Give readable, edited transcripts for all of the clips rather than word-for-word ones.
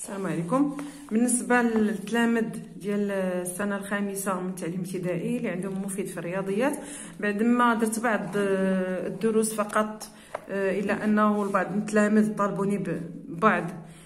السلام عليكم. بالنسبه للتلامذ ديال السنه الخامسه من التعليم الابتدائي اللي عندهم مفيد في الرياضيات، بعد ما درت بعض الدروس فقط، الا انه البعض من التلامذ طالبوني ببعض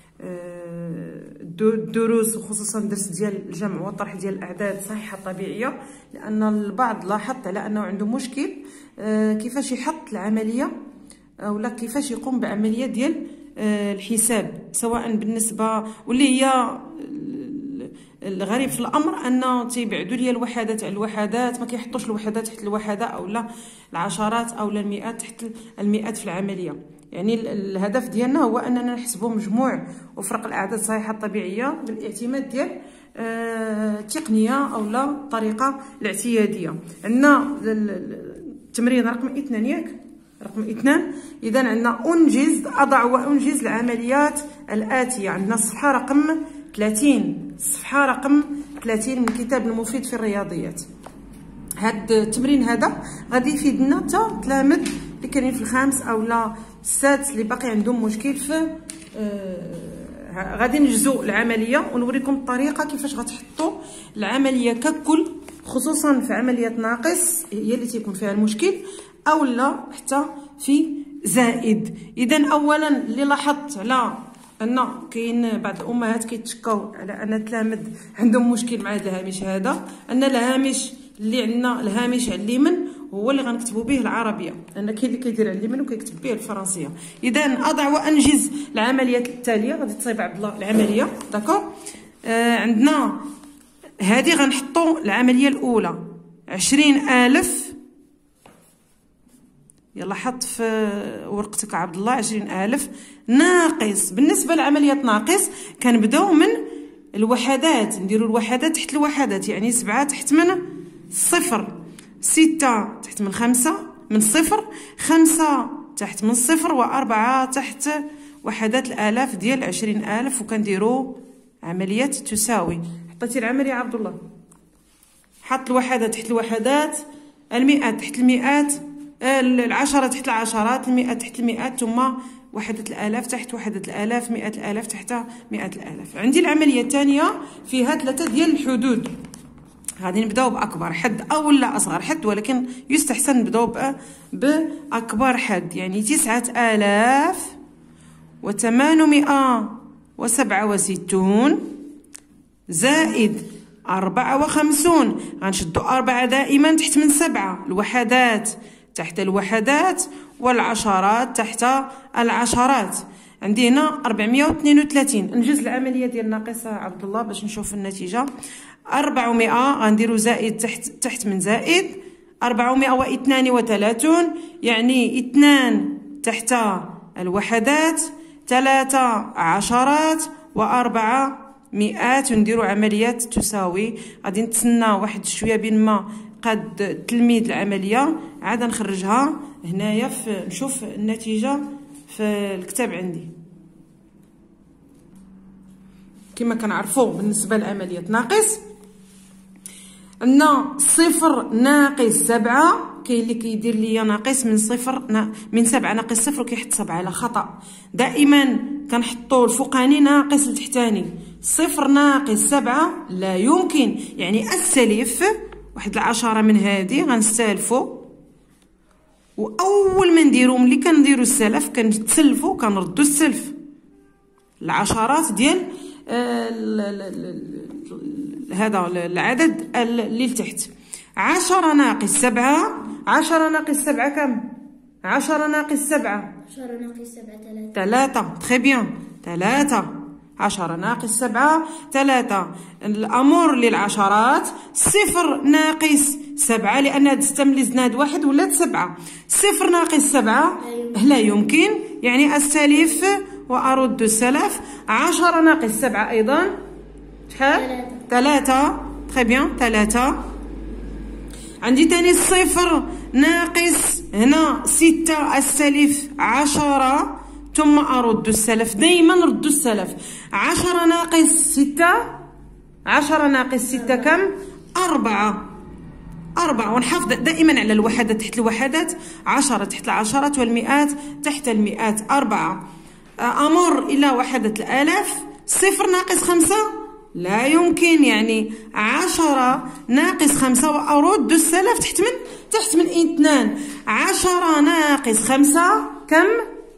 الدروس، وخصوصا درس ديال الجمع والطرح ديال الاعداد الصحيحه الطبيعيه، لان البعض لاحظت على انه عنده مشكل كيفاش يحط العمليه اولا كيفاش يقوم بعمليه ديال الحساب، سواء بالنسبه واللي هي الغريب في الامر ان تيبعدوا لي الوحدات على الوحدات، ما كيحطوش الوحدات تحت الوحده اولا العشرات اولا المئات تحت المئات في العمليه. يعني الهدف ديالنا هو اننا نحسبوا مجموع وفرق الاعداد الصحيحه الطبيعيه بالاعتماد ديال التقنيه اولا الطريقه الاعتياديه. عندنا التمرين رقم 2 ياك رقم 2. اذا عندنا اضع وانجز العمليات الاتيه. عندنا الصفحه رقم 30 من كتاب المفيد في الرياضيات. هذا التمرين هذا غادي يفيدنا حتى تلامذ اللي كاينين في الخامس اولا السادس اللي باقي عندهم مشكل في غادي نجزو العمليه ونوريكم الطريقه كيفاش غتحطوا العمليه ككل، خصوصا في عمليه ناقص هي اللي تيكون فيها المشكل، او لا حتى في زائد. اذا اولا اللي لاحظت على ان كاين بعض الامهات كيتشكاو على ان التلامذ عندهم مشكل مع هذا الهامش هذا، ان الهامش اللي عندنا الهامش على اليمين هو اللي غنكتبوا به العربيه، لان كاين اللي كيدير على اليمين وكيكتب به الفرنسيه. اذا اضع وانجز العمليات التاليه. غادي تصايب عبد الله العمليه داكور. عندنا هذه غنحطوا العمليه الاولى 20,000. يلا حط في ورقتك عبد الله 20,000 ناقص. بالنسبه لعمليات ناقص كنبداو من الوحدات، نديروا الوحدات تحت الوحدات، يعني 7 تحت من 0، 6 تحت من 5 من 0، 5 تحت من 0، و4 تحت وحدات الالاف ديال 20,000، وكنديروا عمليات تساوي. حطيتي العمليه عبد الله، حط الوحدات تحت الوحدات، المئات تحت المئات، العشرة تحت العشرات، المئات تحت المئات، ثم وحدة الآلاف تحت وحدة الآلاف، مئة الآلاف تحت مئة الآلاف. عندي العملية الثانية فيها 3 ديال الحدود. غادي نبداو بأكبر حد أو لا أصغر حد، ولكن يستحسن نبداو بأكبر حد، يعني 9,867 زائد 54. غنشدو 4 دائما تحت من 7، الوحدات تحت الوحدات والعشرات تحت العشرات. عندي هنا 432. نجز العمليه ديال ناقصه عبد الله باش نشوف النتيجه. 400 غنديروا زائد تحت من زائد، 432 يعني 2 تحت الوحدات، 3 عشرات، و4 مئات، ونديروا عمليات تساوي. غادي نتسنى واحد شويه بين ما قد التلميذ العمليه عاد نخرجها هنايا نشوف النتيجه في الكتاب عندي. كما كنعرفوا بالنسبه لعمليه ناقص عندنا 0 ناقص 7. كاين اللي كيدير ليا ناقص من 7 ناقص 0 وكيحط 7 على خطا. دائما كنحطوا الفوقاني ناقص التحتاني. 0 ناقص 7 لا يمكن، يعني السلف واحد 10 من هذه غنستالفوا، واول ما نديرو ملي كنديرو السلف كنتسلفوا كنردوا السلف العشرات ديال هذا العدد اللي لتحت. 10 ناقص 7، 10 ناقص 7 كم؟ 10 ناقص 7 3. تري بيان 3. 10 ناقص 7 3. الامور للعشرات 0 ناقص 7، لان هاد 6 ملي زدنا هاد 1 ولات 7. 0 ناقص 7 لا يمكن، يعني السلف وارد السلف. 10 ناقص 7 ايضا شحال؟ 3. تري بيان 3. عندي تاني 0 ناقص هنا 6 السلف 10 ثم أرد السلف. دايما نردوا السلف. 10 ناقص 6، 10 ناقص 6 كم؟ 4. ونحافظ دائما على الوحدات تحت الوحدات، 10 تحت العشرات والمئات تحت المئات. 4 أمر إلى وحدة الآلاف صفر ناقص 5 لا يمكن، يعني 10 ناقص 5 وأرد السلف تحت من 2. 10 ناقص 5 كم؟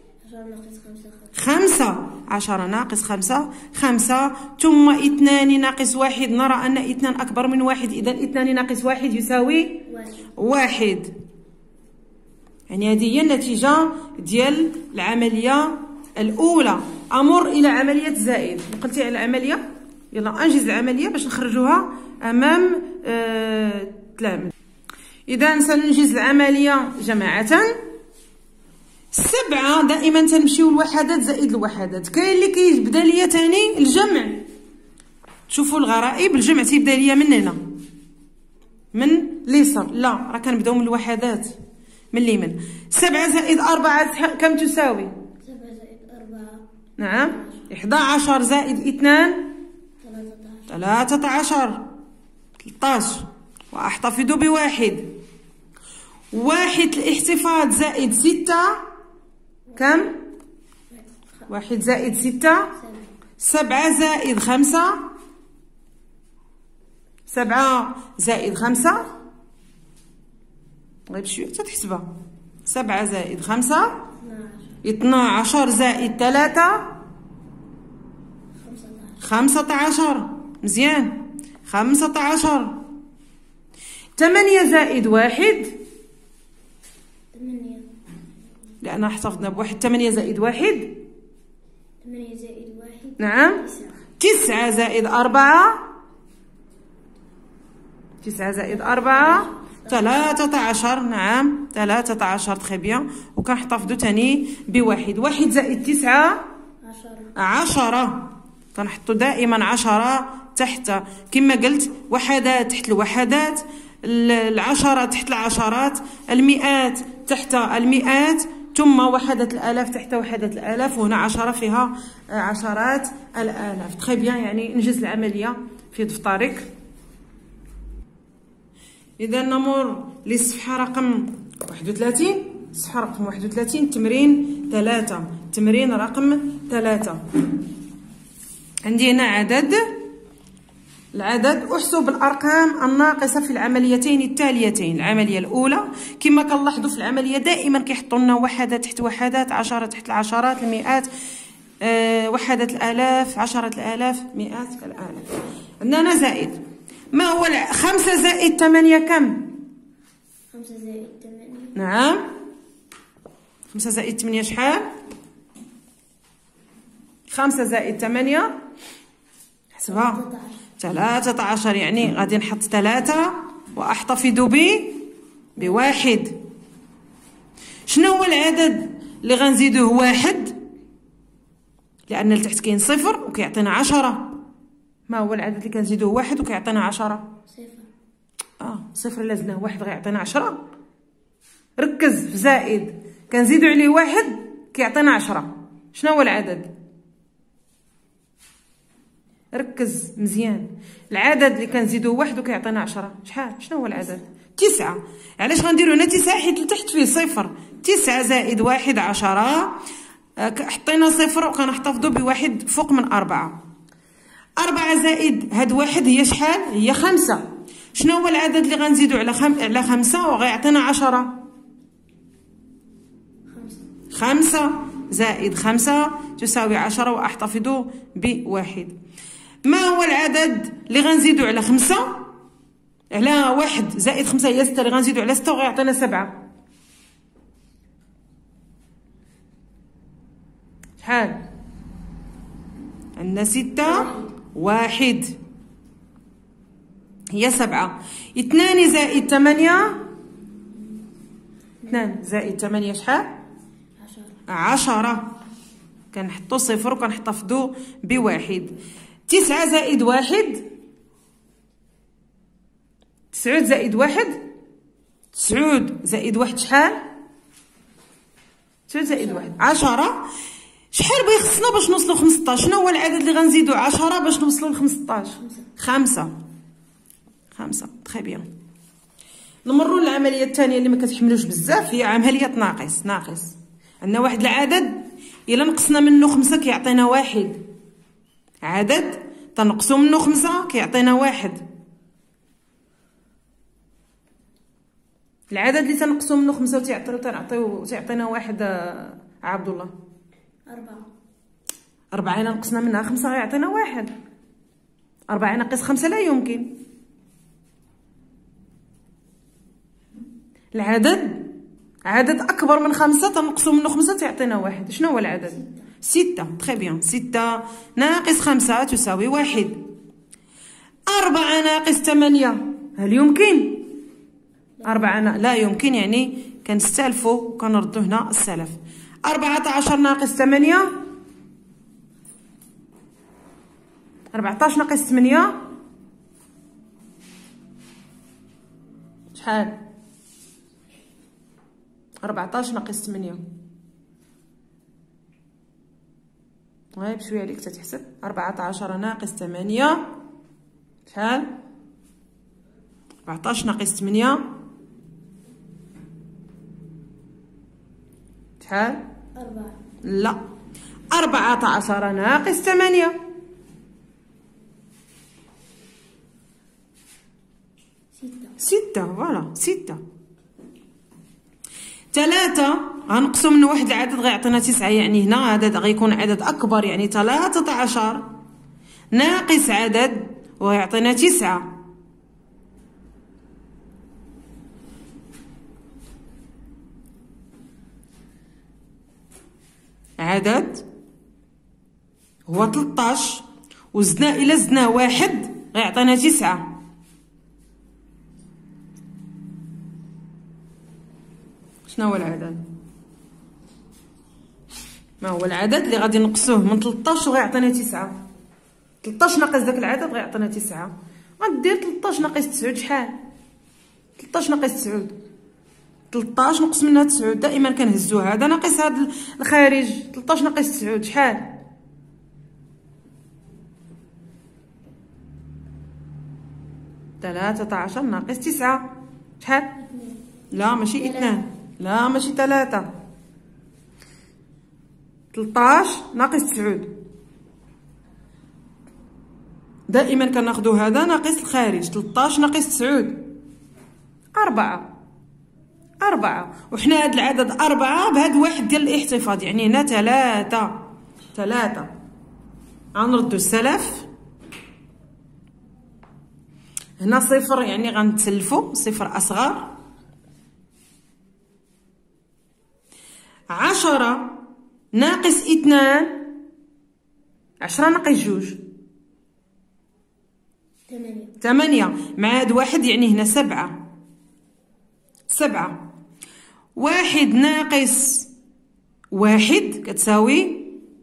5. 10 ناقص 5 5 ثم 2 ناقص 1. نرى أن 2 أكبر من 1، إذا 2 ناقص 1 يساوي 1. يعني هذه هي النتيجة ديال العملية الأولى. أمر إلى عملية زائد. قلتي على العملية، يلا أنجز العملية باش نخرجوها أمام التلاميذ. إذا سننجز العملية جماعة. 7 دائما تنمشيو الوحدات زائد الوحدات. كاين اللي كيبدا ليا تاني الجمع. شوفوا الغرائب، الجمع تيبدا ليا من هنا من اليسار، لا راه كنبداو من الوحدات من اليمين. 7 زائد 4 كم تساوي؟ 7 زائد 4 نعم 11 زائد 2 13 وأحتفظ بواحد. 1 الاحتفاظ زائد 6 كم؟ 1 زائد 6 7 زائد 5 7 زائد 5 غير بشوية تتحسبها. 7 زائد 5 12 زائد 3 15. مزيان 15. 8 زائد 1 8 لأن احتفظنا بواحد. 8 زائد 1 8 زائد 1 نعم 9 زائد 4 9 زائد 4 13. نعم 13 تخي بيان. وكنحتفظوا تاني بواحد. 1 زائد 9 10. كنحطوا دائما 10 تحت كما قلت، وحدات تحت الوحدات، العشرات تحت العشرات، المئات تحت المئات، ثم وحدات الآلاف تحت وحدات الآلاف، وهنا 10 فيها عشرات الآلاف. تخي بيان، يعني ننجز العملية في دفترك. إذا نمر للصفحة رقم 31. الصفحة رقم 31 تمرين 3. تمرين رقم 3. عندي هنا العدد. احسب الأرقام الناقصة في العمليتين التاليتين. العملية الأولى كما كنلاحظوا في العملية دائما كيحطوا لنا وحدات تحت وحدات، عشرات تحت العشرات، المئات، وحدات الآلاف، عشرات الآلاف، مئات الآلاف. عندنا زائد. ما هو 5 زائد 8 كم؟ 5 زائد 8 نعم 5 زائد 8 شحال؟ 5 زائد 8 حسبها 13. يعني غادي نحط 3 وأحتفظ بواحد. شنو هو العدد اللي غنزيدوه 1؟ لأن لتحت كاين صفر وكيعطينا 10. ما هو العدد اللي كنزيدوه 1 وكيعطينا 10؟ صفر إلا زدناه 1 غيعطينا 10. ركز في زائد كنزيدو عليه 1 كيعطينا 10. شنو هو العدد؟ ركز مزيان. العدد اللي كنزيدوه 1 وكيعطينا 10 شحال؟ شنو هو العدد؟ 9. علاش غنديرو هنا 9؟ حيت لتحت فيه صفر. 9 زائد 1 10. حطينا صفر وكنحتفظوا بواحد فوق من 4. 4 زائد هاد 1 هي شحال؟ هي 5. شنو هو العدد اللي غنزيدو على 5 وغيعطينا 10؟ 5 زائد 5 تساوي 10 وأحتفظ بواحد. ما هو العدد اللي غنزيدو على 5؟ على 1 زائد 5 هي 6، اللي غنزيدو على 6 وغيعطينا 7. شحال؟ عندنا 6 1 هي 7. 2 زائد 8 2 زائد 8 شحال؟ 10. كنحطو صفر وكنحتفظو بواحد. 9 زائد 1 9 زائد 1 9 زائد 1 شحال؟ 9 زائد 1 10. شحال بغي خصنا باش نوصلو 15؟ شنو هو العدد اللي غنزيدو 10 باش نوصلو ل 15؟ 5. تري بيان. نمروا للعمليه الثانيه اللي ما كتحملوش بزاف، هي عمليه ناقص. عندنا واحد العدد الا نقصنا منه 5 كيعطينا 1. عدد تنقصو منو 5 كيعطينا 1. العدد اللي تنقصو منو 5 تعطينا 1 عبد الله. 4 إلا نقصنا منها 5 غيعطينا 1. 4 ناقص 5 لا يمكن. العدد عدد أكبر من 5 تنقصو منو 5 تعطينا 1. شنو هو العدد؟ 6. تري بيان. 6 ناقص 5 تساوي 1. 4 ناقص 8 هل يمكن؟ 4 لا يمكن، يعني كنستالفو وكنردو هنا السلف. 14 ناقص 8 14 ناقص 8 شحال؟ 14 ناقص 8 غير بشويه عليك تتحسب. 14 ناقص 8 شحال؟ 14 ناقص 8 شحال؟ 4. لا، 14 ناقص 8 6. فوالا 6. 3 غنقصو من واحد العدد غيعطينا 9، يعني هنا هذا غيكون عدد أكبر، يعني 13 ناقص عدد ويعطينا 9. عدد هو 13 وزدنا إلا زدناه 1 غيعطينا 9. شنو هو العدد؟ ما هو العدد اللي غادي نقصوه من 13 وغيعطينا 9؟ 13 ناقص داك العدد غيعطينا 9. غدير 13 ناقص 9 شحال؟ 13 ناقص 9 13 نقص منها 9. دائما كنهزو هذا ناقص هذا الخارج. 13 ناقص 9 شحال؟ 13 ناقص 9 شحال؟ لا ماشي 2، لا ماشي 3. 13 ناقص 9 دائما كناخدو هذا ناقص الخارج. 13 ناقص 9 4. وحنا هاد العدد 4 بهاد واحد ديال الاحتفاظ، يعني هنا 3. غنردو السلف. هنا 0 يعني غنتسلفو 0 أصغر. 10 ناقص 2 10 ناقص 2 8 مع هاد واحد يعني هنا 7. 1 ناقص 1 كتساوي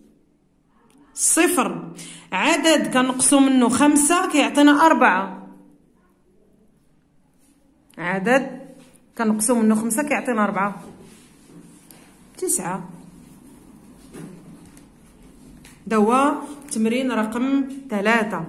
0. عدد كنقصو منه 5 كيعطينا 4. عدد كنقصو منه 5 كيعطينا 4 9. دوا تمرين رقم 3.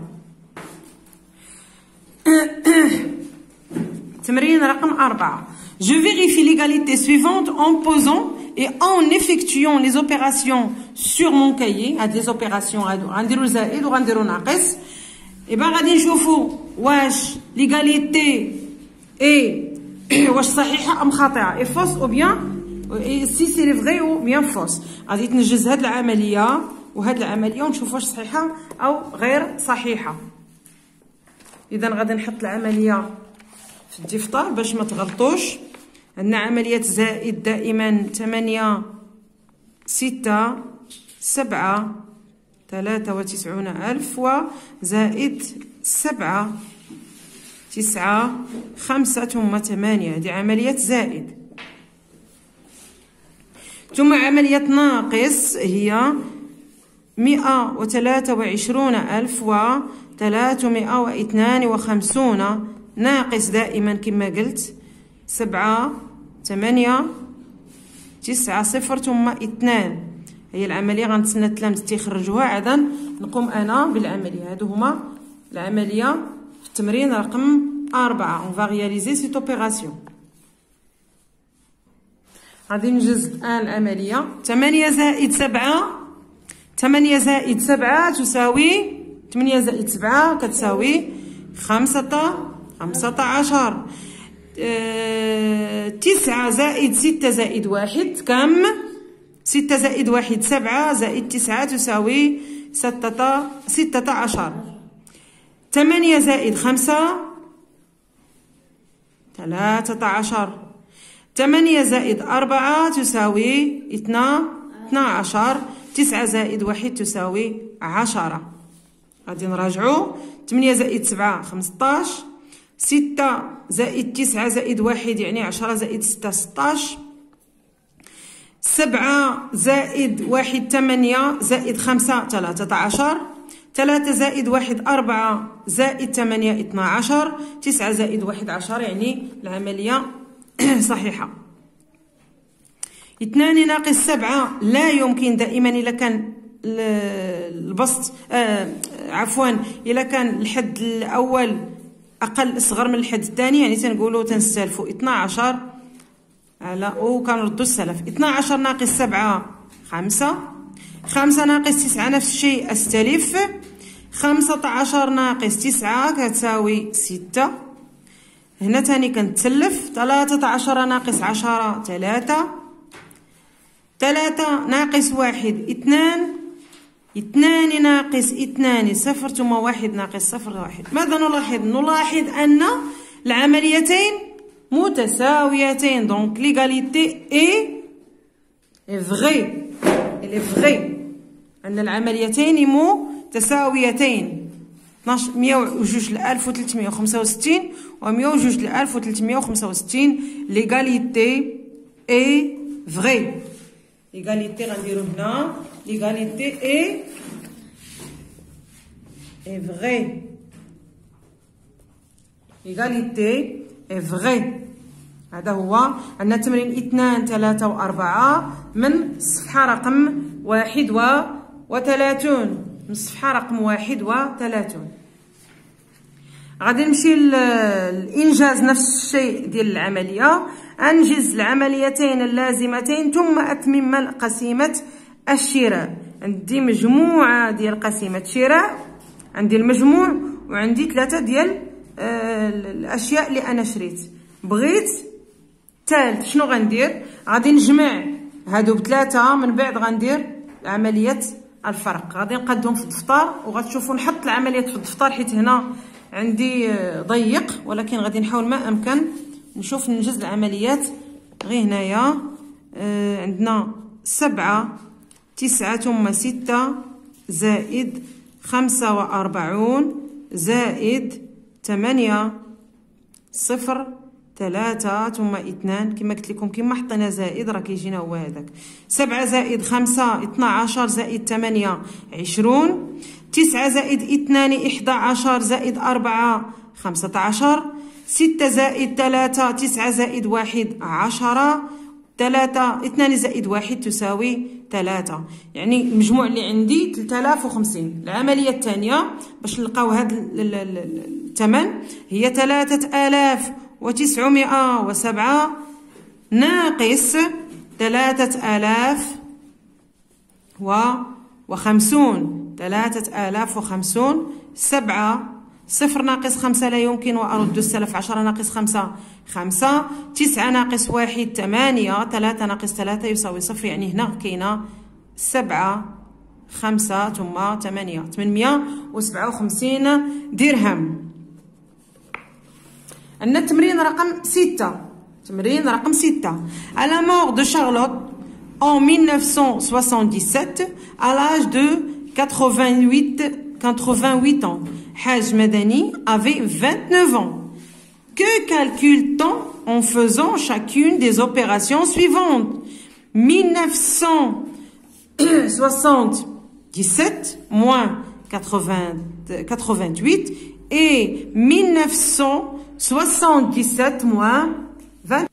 تمرين رقم 4. Je vérifie l'égalité suivante en posant et en effectuant les opérations sur mon cahier. هاد les opérations غنديرو زائد وغنديرو ناقص. غادي نشوفو واش l'égalité واش صحيحة أم خاطئة، et fausse ou bien si c'est vrai ou bien fausse. غادي تنجز هاد العملية وهاد العملية ونشوف واش صحيحة أو غير صحيحة. إذا غادي نحط العملية في الدفتر باش ما تغلطوش. عندنا عملية زائد دائما 8 6 7 93,000 وزائد 7 9 5 ثم 8. هذه عملية زائد. ثم عملية ناقص هي 123,352 ناقص دائما كما قلت 7 8 9 0 ثم 2. هي العملية غنتسنى التلاميذ تيخرجوها عادا نقوم أنا بالعملية. هادو هما العملية في التمرين رقم 4. On va réaliser cette opération. غادي نجز الآن العملية. 8 زائد 7 تساوي 8 زائد 7 كتساوي 15. 9 زائد 6 زائد 1 كم؟ 6 زائد 1 7 زائد 9 تساوي 16. 8 زائد 5 13. 8 زائد 4 تساوي 12. 9 زائد 1 تساوي 10. غادي نراجعو. 8 زائد 7 15. 6 زائد 9 زائد 1 يعني 10 زائد 6 16. 7 زائد 1 8 زائد 5 13. 3 زائد 1 4 زائد 8 12. 9 زائد 1 10 يعني العملية صحيحة. 2 ناقص 7 لا يمكن دائما إلا كان البسط عفوا إلا كان الحد الأول أقل صغر من الحد الثاني يعني تنقولوا تنستلفوا 12 على وكنردوا السلف. 12 ناقص 7 5. 5 ناقص 9 نفس الشيء أستلف. 15 ناقص 9 كتساوي 6. هنا تاني كنتسلف. 13 ناقص 10 3. 3 ناقص 1 2. 2 ناقص 2 0 ثم 1 ناقص 0 1. ماذا نلاحظ؟ نلاحظ أن العمليتين متساويتين. دونك ليغاليتي اي فغي. إلي فغي أن العمليتين متساويتين. 102 ل 1365 و 102 ل 1365. ليغاليتي اي فغي. ليغاليتي غنديرو هنا. ليغاليتي اي فغي. ليغاليتي اي فغي. هذا هو. عندنا تمرين 2 3 و 4 من الصفحة رقم 31. من الصفحة رقم 31. غادي نمشي للإنجاز نفس الشيء ديال العملية. أنجز العمليتين اللازمتين ثم أتمم قسيمة الشراء. عندي مجموعة ديال قسيمة شراء. عندي المجموع وعندي 3 ديال الأشياء اللي أنا شريت. بغيت الثالث شنو غندير؟ غادي نجمع هادو ب3 من بعد غندير عملية الفرق. غادي نقادهم في الدفتر وغتشوفوا نحط العمليات في الدفتر حيت هنا عندي ضيق ولكن غادي نحاول ما أمكن نشوف ننجز العمليات. غير هنايا عندنا 7 9 ثم 6 زائد 45 زائد 8 0 3 ثم 2 كما قلت لكم كما حطينا زائد راه كيجينا هو هذاك. 7 زائد 5 12 زائد 8 20. 9 زائد 2 11 زائد 4 15. 6 زائد 3 9 زائد 1 10. 3 2 زائد 1 تساوي 3 يعني المجموع اللي عندي 3050. العملية الثانية باش نلقاو هذا الثمن هي 3907 ناقص 3050. 3050. 7 0 ناقص 5 لا يمكن وأرد السلف. 10 ناقص 5 5. 9 ناقص 1 8. 3 ناقص 3 يساوي 0 يعني هنا كاينه 7 5 ثم 8 857 درهم. عندنا التمرين رقم 6. تمرين رقم 6. À la mort de Charlotte en 1977 à l'âge de 88 ans, Haj Madani avait 29 ans. Que calcule-t-on en faisant chacune des opérations suivantes? 1977 moins 88 et 1977 moins 20.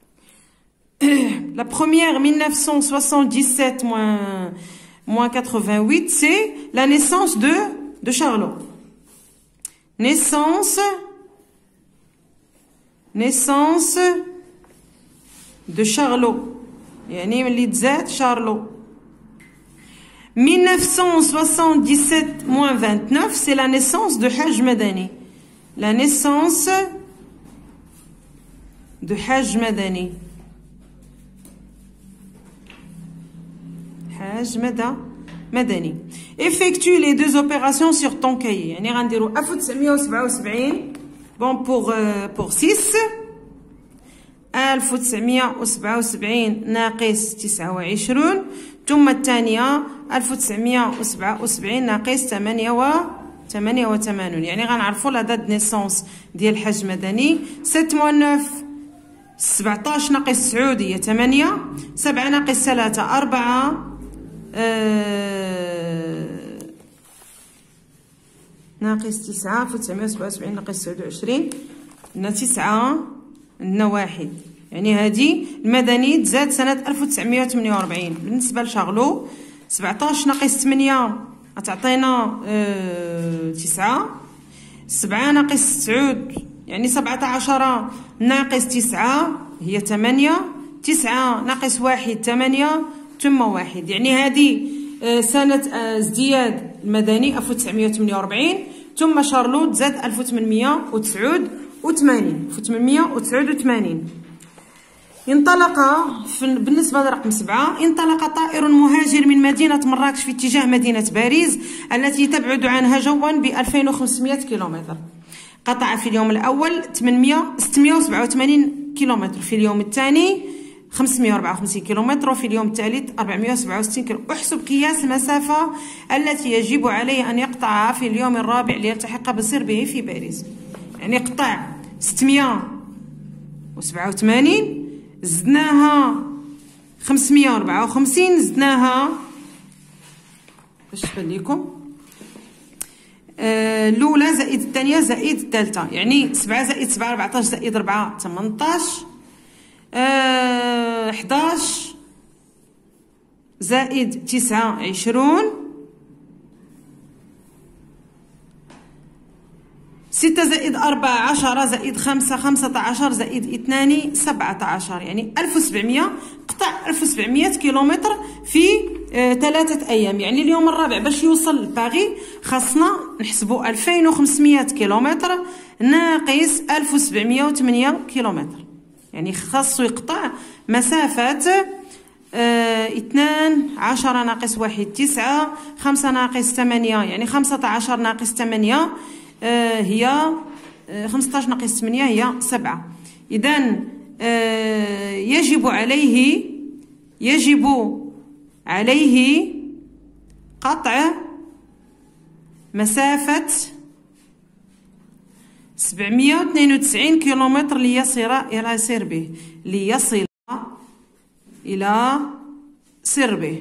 La première 1977 moins 88 c'est la naissance de Charlotte. Naissance de Charlotte يعني ملي تزاد شارلو. 1977 moins 29 c'est la naissance de Haj Madani. La naissance de Haj Madani. Haj Madani. Effectue les deux opérations sur ton cahier. يعني غنديرو 1977 bon pour 6 1977 ناقص 29 ثم الثانية 1977 ناقص 88 يعني غنعرفو لا دات نيسونس ديال الحاج مدني 7 moins 9 17 ناقص 9 هي 8 7 ناقص 3 4 ناقص 9 1977 ناقص 29 لنا 9 لنا 1 يعني هذه المدني تزاد سنة 1948 بالنسبة لشغلو 17 ناقص 8 غتعطينا 9 7 ناقص 9 يعني 17 ناقص 9 هي 8 9 ناقص 1 8 ثم 1 يعني هذه سنة ازدياد المدني 1948 ثم شارلوت زاد 1889 انطلق بالنسبة لرقم 7 انطلق طائر مهاجر من مدينة مراكش في اتجاه مدينة باريس التي تبعد عنها جوا ب 2500 كيلومتر. قطع في اليوم الأول 687 كيلومتر، في اليوم الثاني 554 كيلومتر، وفي اليوم الثالث 467 كيلومتر. احسب قياس المسافة التي يجب عليه أن يقطعها في اليوم الرابع ليلتحق بصربه في باريس. يعني قطع 687 زدناها 554 زدناها باش تبان ليكم الاولى زائد الثانيه زائد الثالثه، يعني 7 زائد 7 14 زائد 4 18 11 زائد 9 20 6 زائد 4 10 زائد 5 15 زائد 2 17 يعني 1700. قطع 1700 كيلومتر في 3 أيام. يعني اليوم الرابع باش يوصل لباريس خاصنا نحسبوا 2500 كيلومتر ناقص 1708 كيلومتر، يعني خاصو يقطع مسافة 2 10 ناقص 1 9 5 ناقص 8 يعني 15 ناقص 8 هي 15 ناقص 8 هي 7. إذن يجب عليه قطع مسافة 792 كيلومتر ليصل إلى سربه.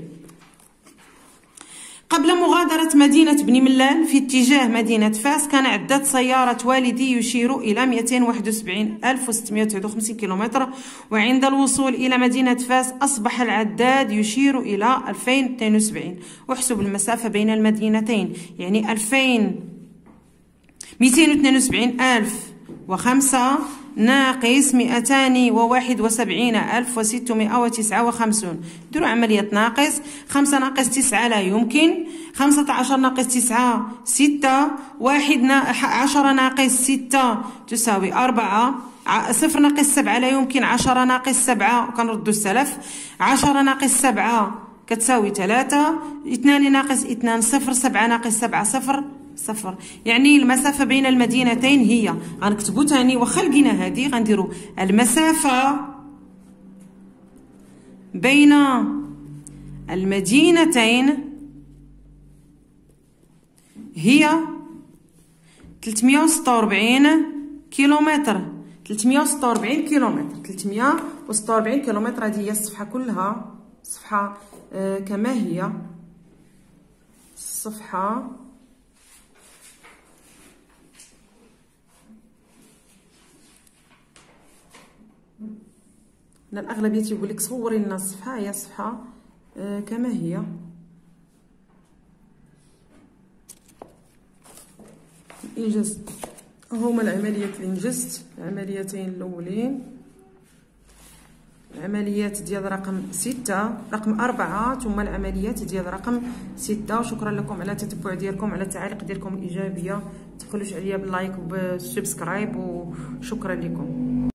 قبل مغادرة مدينة بني ملال في اتجاه مدينة فاس كان عداد سيارة والدي يشير إلى 271,659 كيلومتر، وعند الوصول إلى مدينة فاس أصبح العداد يشير إلى 2072. احسب المسافة بين المدينتين، يعني 272,005 ناقص 271,659. ديروا عملية ناقص. 5 ناقص 9 لا يمكن. 15 ناقص 9 6. 10 ناقص 6 تساوي 4. 0 ناقص 7 لا يمكن. 10 ناقص 7 وكنردو السلف. 10 ناقص 7 كتساوي 3. 2 ناقص 2 0. 7 ناقص 7 0. يعني المسافة بين المدينتين هي غنكتبو تاني واخا لقينا هادي غنديرو المسافة بين المدينتين هي 346 كيلومتر. 346 كيلومتر. 346 كيلومتر. هذه هي الصفحة كلها، الصفحة كما هي، الصفحة الأغلبية تيقول لك صوري لنا الصفحة. هي الصفحة كما هي. الإنجاز هما العمليات اللي نجزت، العمليتين الأولين، العمليات ديال رقم 6 رقم 4 ثم العمليات ديال رقم 6. شكرا لكم على التتبع ديالكم، على التعاليق ديالكم الايجابيه، ما تبخلوش عليا باللايك وبالسبسكرايب، وشكرا لكم.